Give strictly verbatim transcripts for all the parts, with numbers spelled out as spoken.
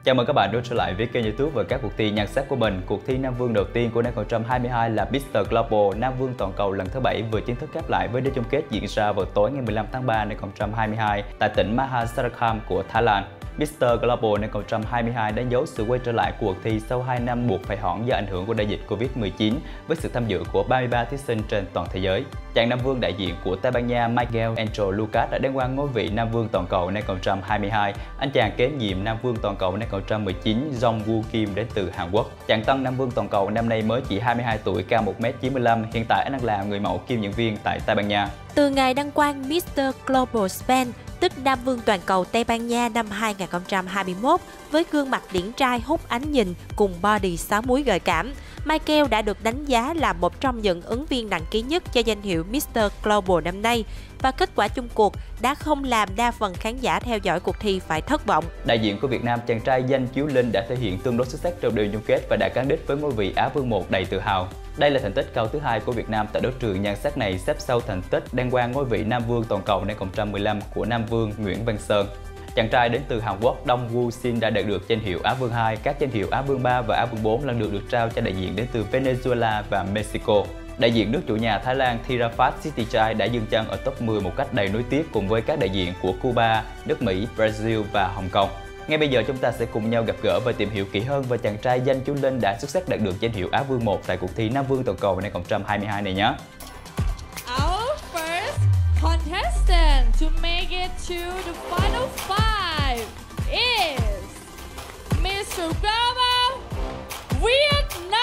Chào mừng các bạn đã trở lại với kênh YouTube và các cuộc thi nhan sắc của mình. Cuộc thi Nam Vương đầu tiên của năm hai không hai hai là mít-tơ Global Nam Vương toàn cầu lần thứ bảy vừa chính thức khép lại với đêm chung kết diễn ra vào tối ngày mười lăm tháng ba năm hai không hai hai tại tỉnh Mahasarakham của Thái Lan. mít-tơ Global năm hai không hai hai đánh dấu sự quay trở lại của cuộc thi sau hai năm buộc phải hoãn do ảnh hưởng của đại dịch Covid mười chín với sự tham dự của ba mươi ba thí sinh trên toàn thế giới. Chàng Nam Vương đại diện của Tây Ban Nha Miguel Angel Lucas đã đem qua ngôi vị Nam Vương toàn cầu năm hai không hai hai. Anh chàng kế nhiệm Nam Vương toàn cầu năm hai không một chín Jong Woo Kim đến từ Hàn Quốc. Chàng tân Nam Vương toàn cầu năm nay mới chỉ hai mươi hai tuổi, cao một mét chín mươi lăm. Hiện tại anh đang là người mẫu kiêm diễn viên tại Tây Ban Nha. Từ ngày đăng quang mít-tơ Global Spain, tức Nam Vương toàn cầu Tây Ban Nha năm hai không hai mốt, với gương mặt điển trai hút ánh nhìn cùng body sáu múi gợi cảm, Michael đã được đánh giá là một trong những ứng viên nặng ký nhất cho danh hiệu mít-tơ Global năm nay, và kết quả chung cuộc đã không làm đa phần khán giả theo dõi cuộc thi phải thất vọng. Đại diện của Việt Nam, chàng trai Danh Chiếu Linh đã thể hiện tương đối xuất sắc trong đêm chung kết và đã cán đích với ngôi vị Á Vương một đầy tự hào. Đây là thành tích cao thứ hai của Việt Nam tại đấu trường nhan sắc này, xếp sau thành tích đăng quang ngôi vị Nam Vương toàn cầu năm hai không một lăm của Nam Vương Nguyễn Văn Sơn. Chàng trai đến từ Hàn Quốc Dong Woo Shin đã đạt được danh hiệu Á Vương hai, các danh hiệu Á Vương ba và Á Vương bốn lần lượt được trao cho đại diện đến từ Venezuela và Mexico. Đại diện nước chủ nhà Thái Lan Thirafat Sittichai đã dừng chân ở top mười một cách đầy nối tiếc cùng với các đại diện của Cuba, nước Mỹ, Brazil và Hồng Kông. Ngay bây giờ chúng ta sẽ cùng nhau gặp gỡ và tìm hiểu kỹ hơn về chàng trai Danh Chiếu Linh đã xuất sắc đạt được danh hiệu Á Vương một tại cuộc thi Nam Vương toàn cầu năm hai không hai hai này nhé. Our first contestant to make it to the final five is Mister Global Vietnam.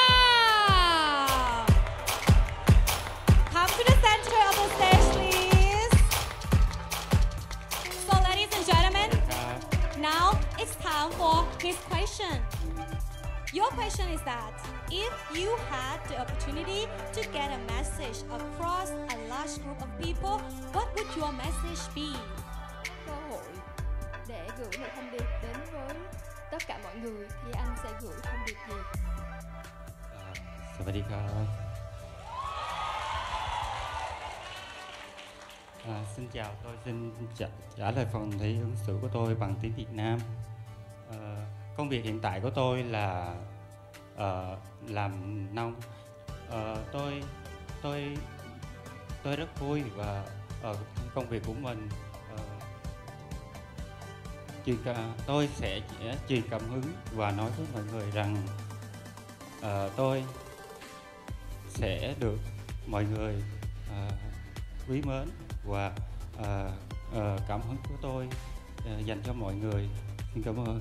Come to the center of the stage, please. So, ladies and gentlemen, now it's time for his question. Your question is that if you had the opportunity to get a message across a large group of people, what would your message be? Cơ hội để gửi một thông điệp đến với tất cả mọi người thì anh sẽ gửi thông điệp gì? Uh, À, xin chào, tôi xin trả, trả lời phần thi ứng xử của tôi bằng tiếng Việt Nam. À, công việc hiện tại của tôi là uh, làm nông. Uh, tôi tôi tôi rất vui và ở công việc của mình uh, truyền tôi sẽ truyền cảm hứng và nói với mọi người rằng uh, tôi sẽ được mọi người uh, quý mến và uh, uh, cảm hứng của tôi uh, dành cho mọi người. Xin cảm ơn.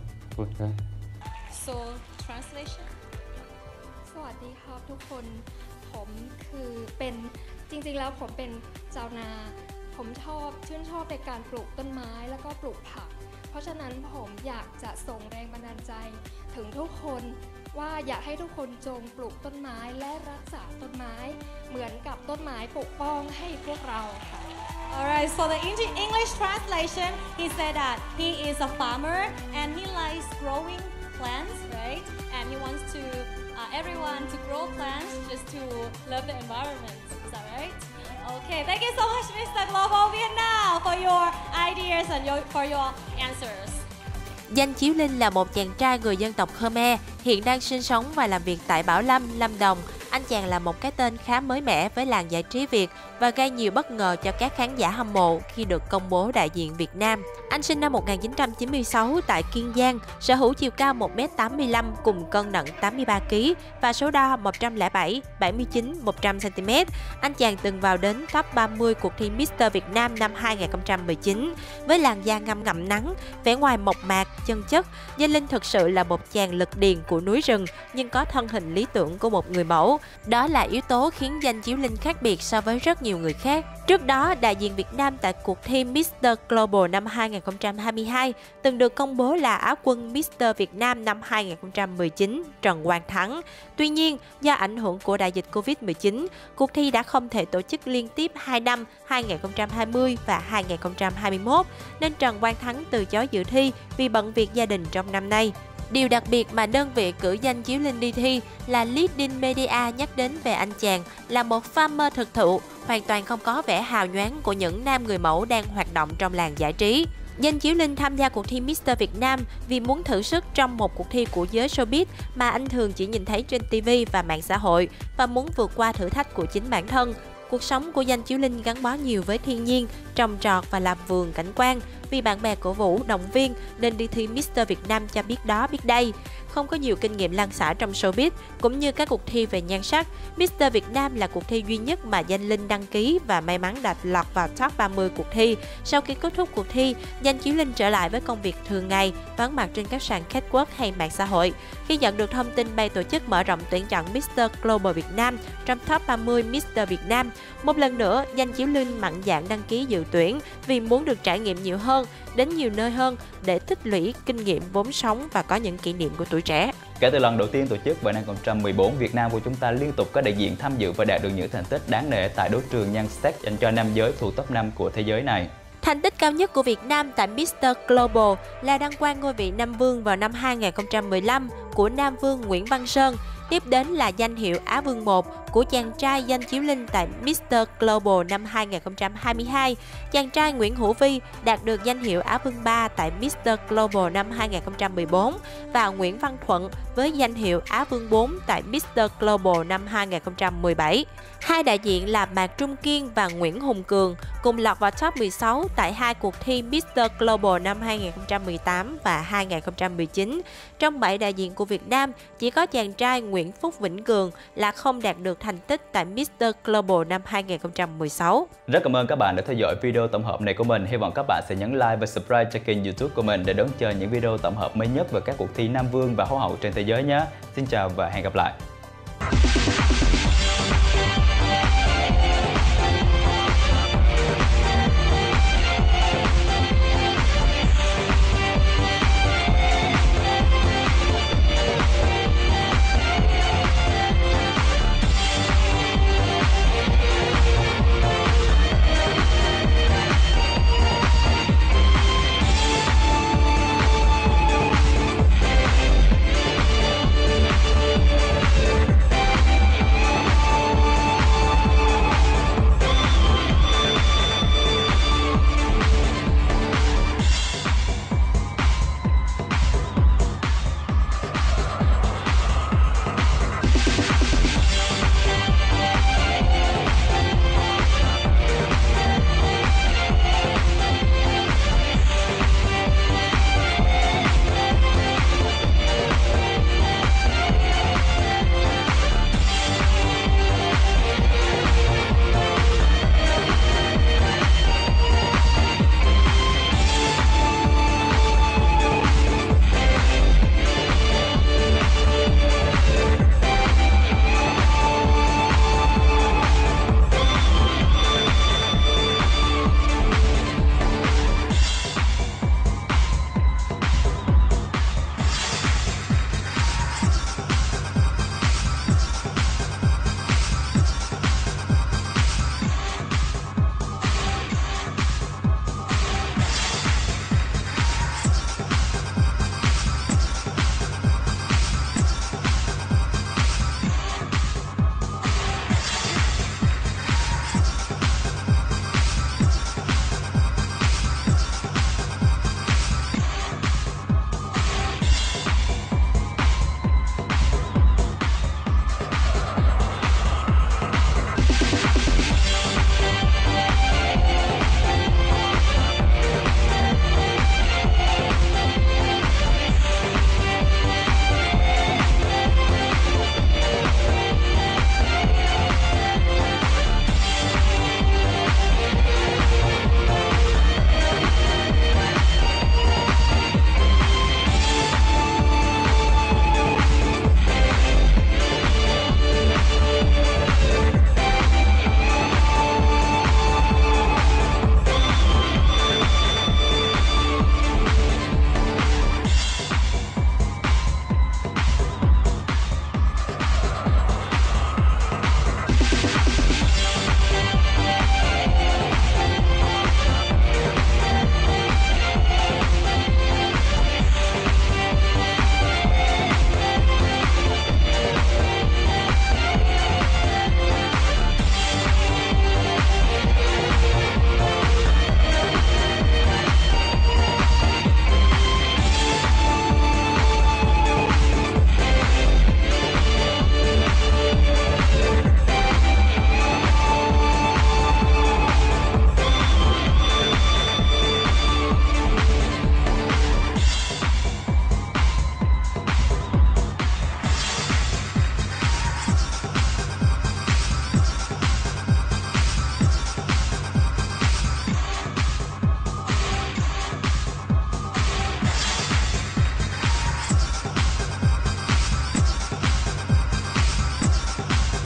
So, translation. สวัสดีครับทุกคนผมคือเป็นจริงๆแล้วผมเป็นชาวนาผมชอบชื่นชอบในการปลูกต้นไม้แล้วก็ปลูกผักเพราะฉะนั้นผมอยากจะส่งแรงบันดาลใจถึงทุกคนว่าอยากให้ทุกคนจงปลูกต้นไม้และรักษาต้นไม้เหมือนกับต้นไม้ปกป้องให้พวกเราค่ะ Alright, so the English translation, he said that he is a farmer and he likes growing plants, right? And he wants to uh, everyone to grow plants just to love the environment. Is that right? Okay, thank you so much, Mister Global Vietnam, for your ideas and your, for your answers. Danh Chiếu Linh là một chàng trai người dân tộc Khmer, hiện đang sinh sống và làm việc tại Bảo Lâm, Lâm Đồng. Anh chàng là một cái tên khá mới mẻ với làng giải trí Việt và gây nhiều bất ngờ cho các khán giả hâm mộ khi được công bố đại diện Việt Nam. Anh sinh năm một nghìn chín trăm chín mươi sáu tại Kiên Giang, sở hữu chiều cao một mét tám mươi lăm cùng cân nặng tám mươi ba ki lô gam và số đo một trăm lẻ bảy, bảy mươi chín, một trăm xăng ti mét. Anh chàng từng vào đến top ba mươi cuộc thi mít-tơ Việt Nam năm hai không một chín. Với làn da ngăm ngậm nắng, vẻ ngoài mộc mạc, chân chất, Danh Linh thực sự là một chàng lực điền của núi rừng nhưng có thân hình lý tưởng của một người mẫu. Đó là yếu tố khiến Danh Chiếu Linh khác biệt so với rất nhiều người khác. Trước đó, đại diện Việt Nam tại cuộc thi mít-tơ Global năm hai không hai hai từng được công bố là Á quân mít-tơ Việt Nam năm hai không một chín Trần Quang Thắng. Tuy nhiên, do ảnh hưởng của đại dịch Covid mười chín, cuộc thi đã không thể tổ chức liên tiếp hai năm hai không hai không và hai không hai mốt, nên Trần Quang Thắng từ chối dự thi vì bận việc gia đình trong năm nay. Điều đặc biệt mà đơn vị cử Danh Chiếu Linh đi thi là Leading Media nhắc đến về anh chàng là một farmer thực thụ, hoàn toàn không có vẻ hào nhoáng của những nam người mẫu đang hoạt động trong làng giải trí. Danh Chiếu Linh tham gia cuộc thi Mister Việt Nam vì muốn thử sức trong một cuộc thi của giới showbiz mà anh thường chỉ nhìn thấy trên ti vi và mạng xã hội và muốn vượt qua thử thách của chính bản thân. Cuộc sống của Danh Chiếu Linh gắn bó nhiều với thiên nhiên, trồng trọt và làm vườn cảnh quan. Vì bạn bè cổ vũ, động viên nên đi thi Mister Việt Nam cho biết đó biết đây. Không có nhiều kinh nghiệm lăn xả trong showbiz, cũng như các cuộc thi về nhan sắc, Mister Việt Nam là cuộc thi duy nhất mà Danh Linh đăng ký và may mắn đạt lọt vào top ba mươi cuộc thi. Sau khi kết thúc cuộc thi, Danh Chiếu Linh trở lại với công việc thường ngày, vắng mặt trên các sàn catwalk hay mạng xã hội. Khi nhận được thông tin ban tổ chức mở rộng tuyển chọn Mister Global Việt Nam trong top ba mươi Mister Việt Nam, một lần nữa Danh Chiếu Linh mạnh dạn đăng ký dự tuyển vì muốn được trải nghiệm nhiều hơn, đến nhiều nơi hơn để tích lũy kinh nghiệm vốn sống và có những kỷ niệm của tuổi trẻ. Kể từ lần đầu tiên tổ chức vào năm hai không một bốn, Việt Nam của chúng ta liên tục có đại diện tham dự và đạt được những thành tích đáng nể tại đấu trường nhan sắc dành cho nam giới thuộc top năm của thế giới này. Thành tích cao nhất của Việt Nam tại Mister Global là đăng quang ngôi vị Nam Vương vào năm hai không một lăm của Nam Vương Nguyễn Văn Sơn. Tiếp đến là danh hiệu Á Vương một của chàng trai Danh Chiếu Linh tại Mister Global năm hai không hai hai. Chàng trai Nguyễn Hữu Vi đạt được danh hiệu Á Vương ba tại Mister Global năm hai không một bốn và Nguyễn Văn Thuận với danh hiệu Á Vương bốn tại Mister Global năm hai không một bảy. Hai đại diện là Mạc Trung Kiên và Nguyễn Hùng Cường cùng lọt vào top mười sáu tại hai cuộc thi Mister Global năm hai không một tám và hai không một chín. Trong bảy đại diện của Việt Nam, chỉ có chàng trai Nguyễn Phúc Vĩnh Cường là không đạt được thành tích tại Mister Global năm hai không một sáu. Rất cảm ơn các bạn đã theo dõi video tổng hợp này của mình. Hy vọng các bạn sẽ nhấn like và subscribe cho kênh YouTube của mình để đón chờ những video tổng hợp mới nhất về các cuộc thi Nam Vương và Hoa hậu trên thế giới nhé. Xin chào và hẹn gặp lại.